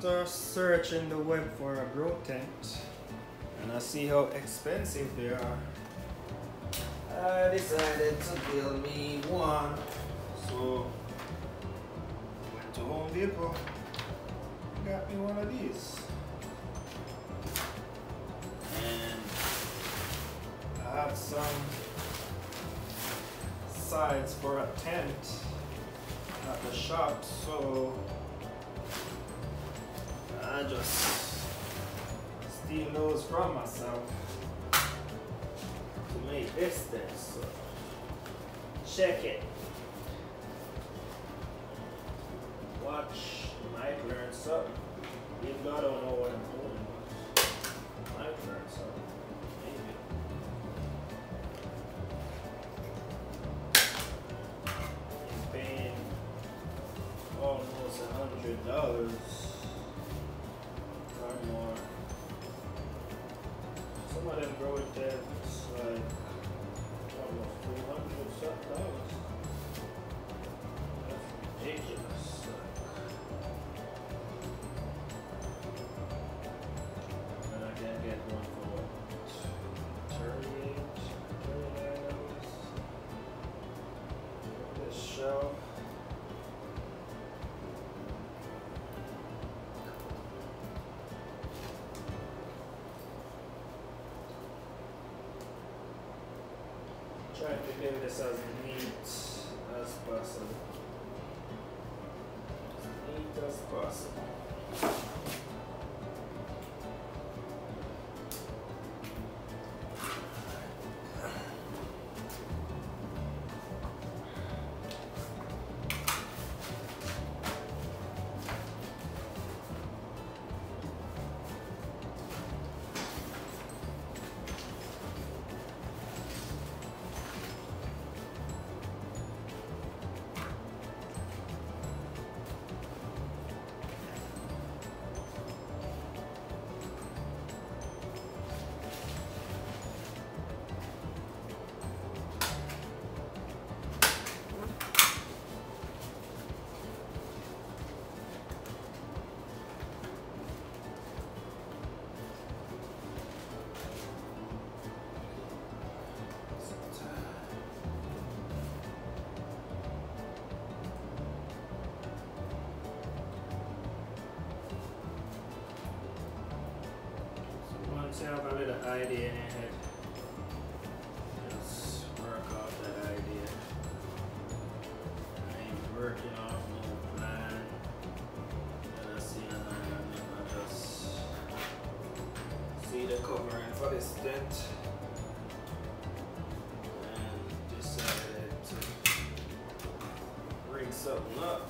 After searching the web for a grow tent and I see how expensive they are, I decided to build me one. So went to Home Depot, got me one of these, and I have some sides for a tent at the shop, so I just steal those from myself to make this thing. So check it. Watch, you might learn something. Even though I don't know what I'm doing, but you might learn something. Maybe. I'm paying almost $100 or more. Some of them grow it there, it's like almost $200 something. That's ridiculous. And I can get one for 38, $39. This shelf. Trying to give this as neat as possible. As neat as possible. Once you have a little idea in your head, just work out that idea. I ain't working off no plan that I see on I just see the covering for this tent and decided to rig something up.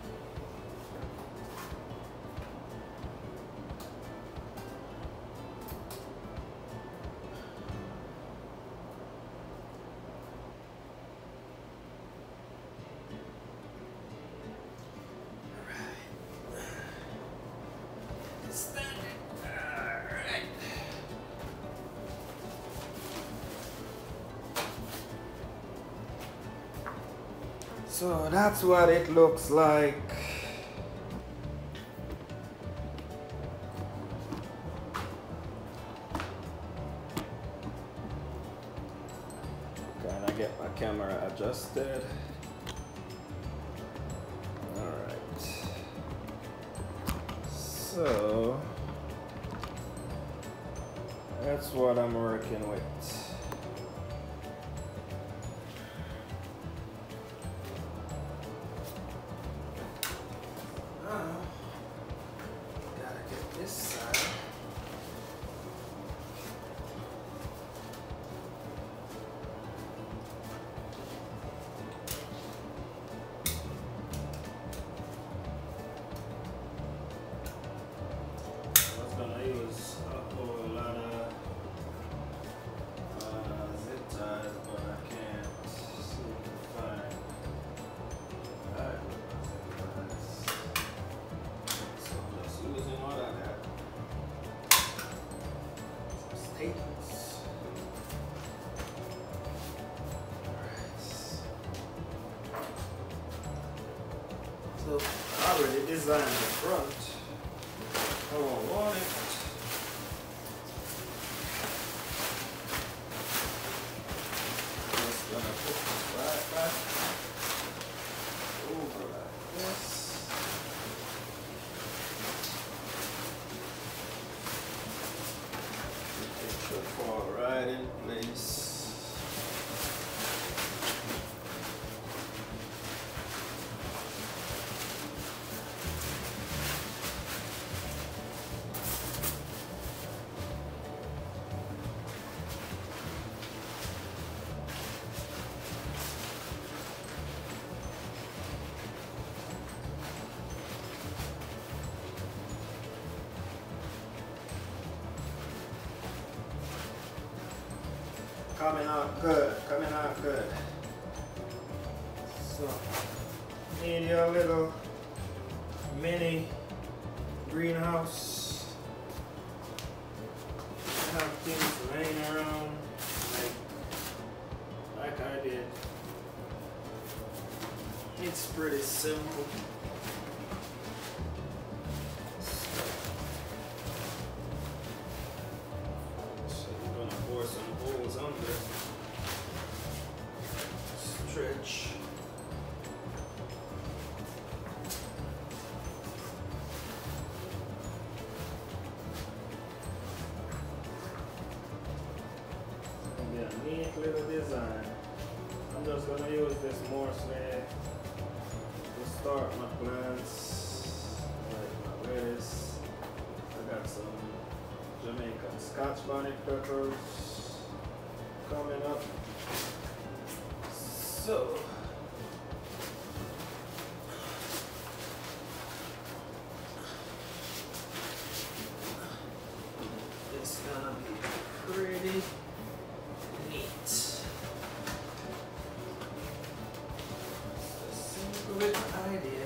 So that's what it looks like. Kinda get my camera adjusted. Alright. So that's what I'm working with. So I already designed the front. on it. Just gonna put this right back over like this. It should fall right in place. Coming out good, coming out good. So, need your little mini greenhouse. Have things laying around like I did. It's pretty simple. Some holes under, stretch. And a neat little design. I'm just gonna use this mostly to start my plants, like my lettuce. I got some Jamaican Scotch bonnet peppers coming up. So it's gonna be pretty neat. It's a simple little idea.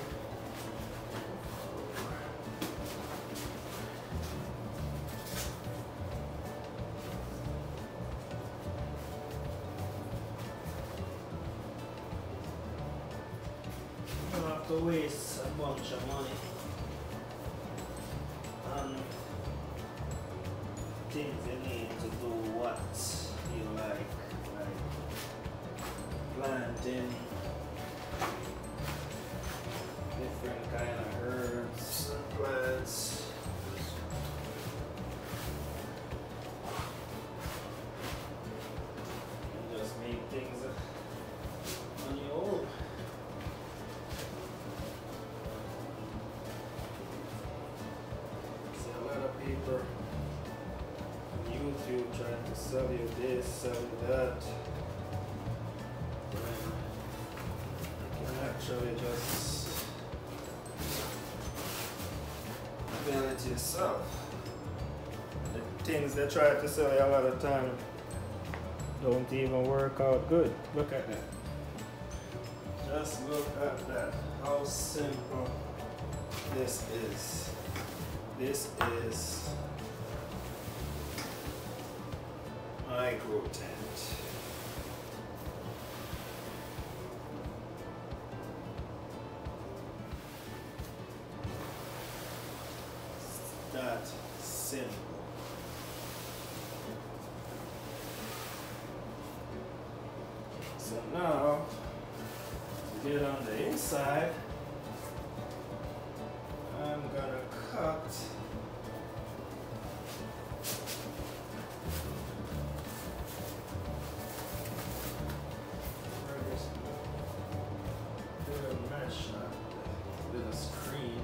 To waste a bunch of money on things you need to do what you like planting different kind of herbs and plants. And just make things on your own. People on YouTube trying to sell you this, sell you that. When you can actually just build it yourself. The things they try to sell you a lot of time don't even work out good. Look at that. Just look at that. How simple this is. This is my grow tent. That simple. So now, to get on the inside, I'm gonna cut with a screen.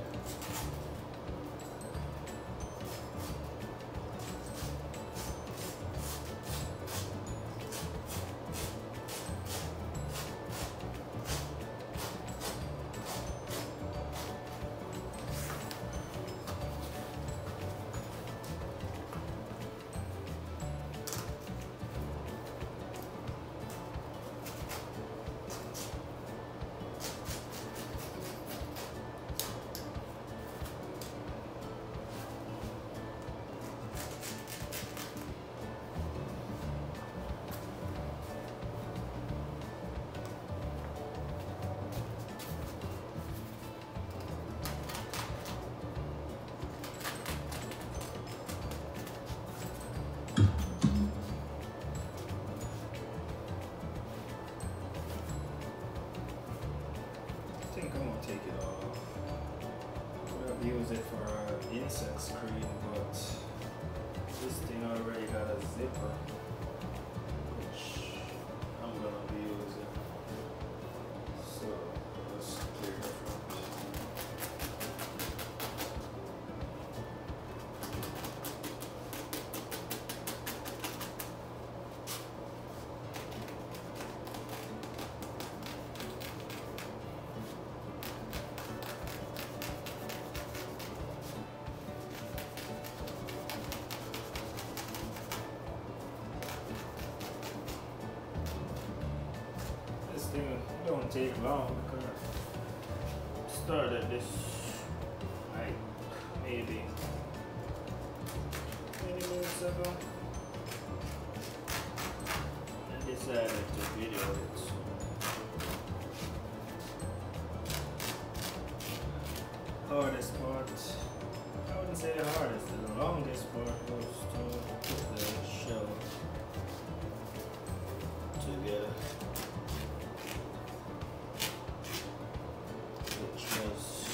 thing already got a zipper, which I'm gonna be using. So let's clear the front. This thing don't take long because I started this like maybe 20 minutes ago and decided to video it. So hardest part, I wouldn't say the hardest, the longest part was to put the shell together, which was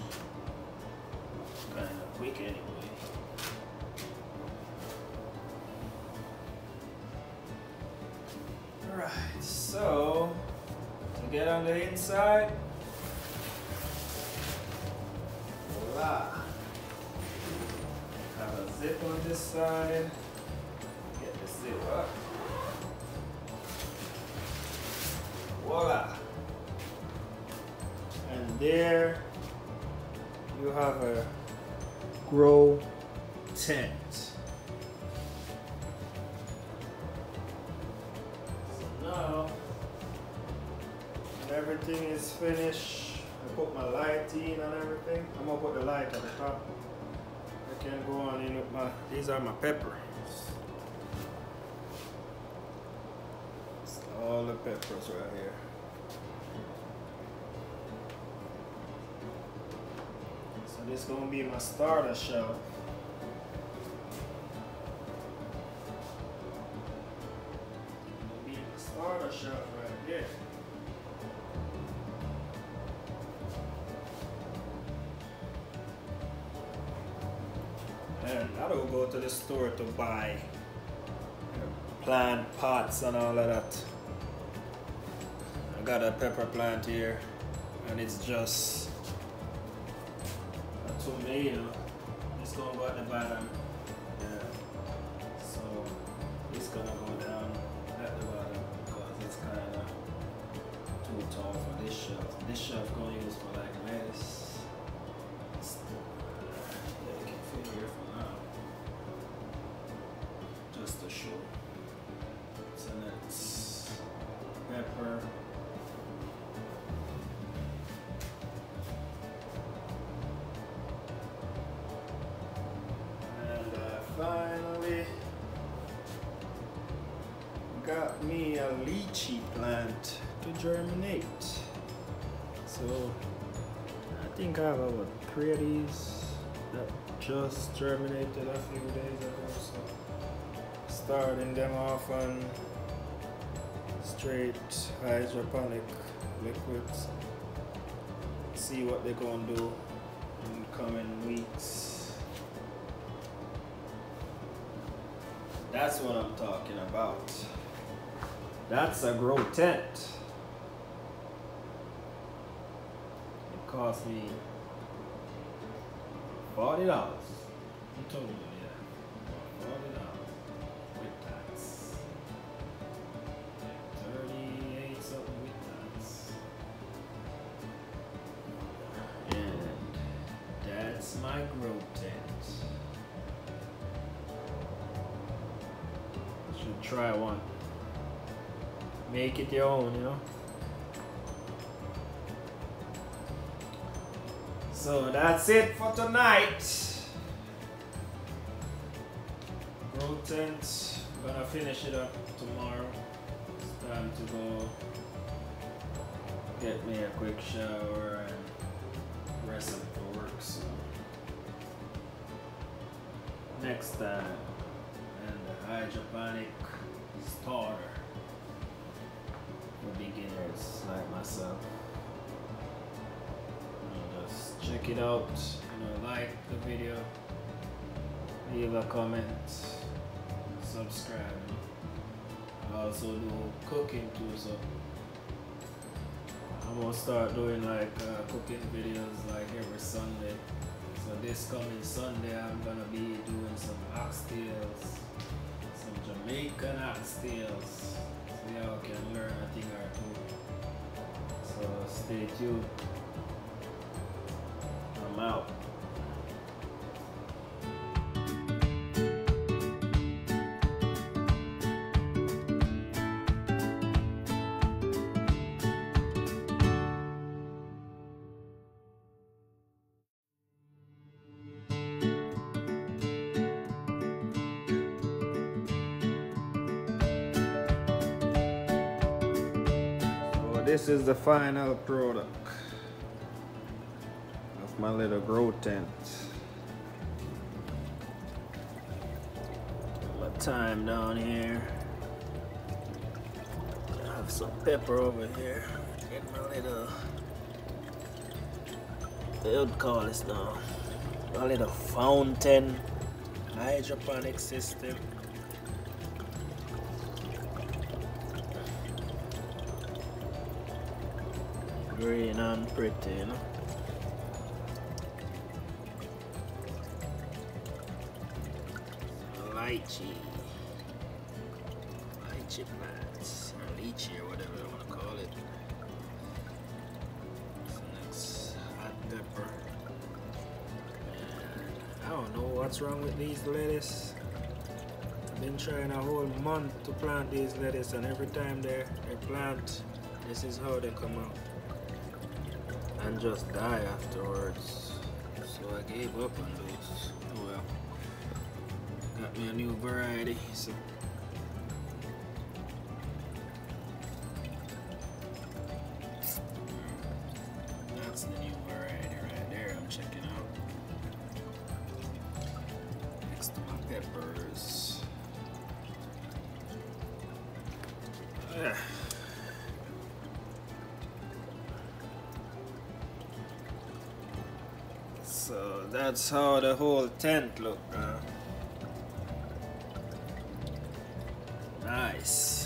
kind of quick anyway. Alright, so to get on the inside, voila. Have a zip on this side, get the zip up. Voila. And there you have a grow tent. So now when everything is finished, I put my light in and everything. I'm gonna put the light at the top. I can go on in with my, these are my peppers. It's all the peppers right here. So this is gonna be my starter shelf. Gonna be my starter shelf right here. And I don't go to the store to buy plant pots and all of that. I got a pepper plant here and it's just a tomato. It's gonna go at the bottom. Yeah. So it's gonna go down at the bottom because it's kinda too tall for this shelf. This shelf gonna use for like lettuce. Yeah, it can fit here for now. Just to show. So that's pepper. And finally got me a lychee plant to germinate. So I think I have about 3 of these that just germinated a few days ago. So starting them off on straight hydroponic liquids. See what they're gonna do in coming weeks. That's what I'm talking about. That's a grow tent. It cost me $40. You told me, yeah. $40 with tax. 38 something with tax. And that's my grow tent. Should try one. Make it your own, you know. So that's it for tonight. Grow tent. I'm gonna finish it up tomorrow. It's time to go get me a quick shower and rest up for work. So next time, and the hydroponic starter for beginners like myself. Just check it out, like the video, leave a comment, subscribe. I also do cooking too, so I'm gonna start doing like cooking videos like every Sunday. So this coming Sunday I'm gonna be doing some oxtails, some Jamaican oxtails, so y'all can learn a thing or two. So stay tuned. I'm out. This is the final product of my little grow tent. My thyme down here. I have some pepper over here. Get my little, what would call this now? My little fountain hydroponic system. Green and pretty, you know. Lychee plants, or lychee, or whatever you want to call it. So next, hot pepper. And I don't know what's wrong with these lettuce. I've been trying a whole month to plant these lettuce, and every time they plant, this is how they come out. And just die afterwards. So I gave up on those. Oh well. Got me a new variety. So that's the new variety right there I'm checking out. Next to my peppers. So that's how the whole tent looked now. Nice.